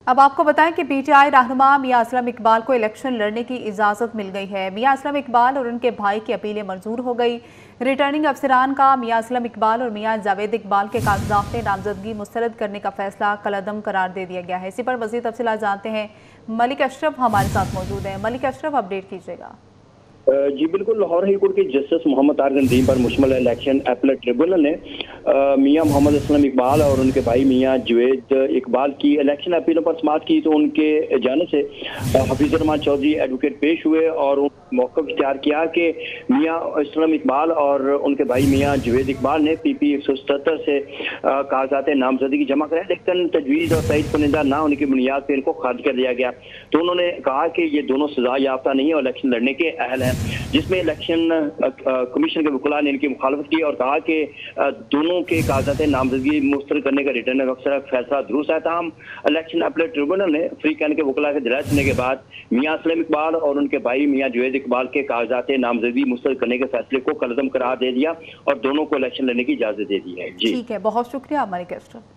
अब आपको बताएं कि पीटीआई रहनुमा मियां असलम इकबाल को इलेक्शन लड़ने की इजाज़त मिल गई है। मियां असलम इकबाल और उनके भाई की अपीलें मंजूर हो गई। रिटर्निंग अफसरान का मियां असलम इकबाल और मियां जावेद इकबाल के कागजात में नामजदगी मुस्तरद करने का फैसला कलअदम करार दे दिया गया है। इसी पर मज़ीद तफसीलात जानते हैं। मलिक अशरफ हमारे साथ मौजूद हैं। मलिक अशरफ, अपडेट कीजिएगा। जी बिल्कुल, लाहौर हाई कोर्ट के जस्टिस मोहम्मद तारिक नदीम पर मुश्तमिल इलेक्शन अपीलेट ट्रिब्यूनल ने मियां मोहम्मद असलम इकबाल और उनके भाई मियां जुवैद इकबाल की इलेक्शन अपीलों पर समाअत की। तो उनके जाने से हफीजुर रहमान चौधरी एडवोकेट पेश हुए और मौक़िफ़ इख्तियार किया कि मियां असलम इकबाल और उनके भाई मियां जुवैद इकबाल ने PP 177 से कागजात नामजदगी जमा कराए, लेकिन तजवीज़ और तइद कुनिंदा ना होने की बुनियाद पर इनको खारिज कर दिया गया। तो उन्होंने कहा कि ये दोनों सजा याफ्ता नहीं है और इलेक्शन लड़ने के अहल हैं, जिसमें इलेक्शन कमीशन के वकील ने इनकी मुखालफत की और कहा कि दोनों के कागजात नामजदगी मुस्तरद करने का रिटर्निंग अफसर फैसला दुरुस्त है। तमाम इलेक्शन अपीलेट ट्रिब्यूनल ने फ्री कैन के वकील के दलाल सुनने के बाद मियां असलम इकबाल और उनके भाई मियां जुवैद इकबाल के कागजात नामजदगी मुस्तरद करने के फैसले को कलअदम करार दे दिया और दोनों को इलेक्शन लड़ने की इजाजत दे दी है। जी ठीक है, बहुत शुक्रिया मलिक अशरफ।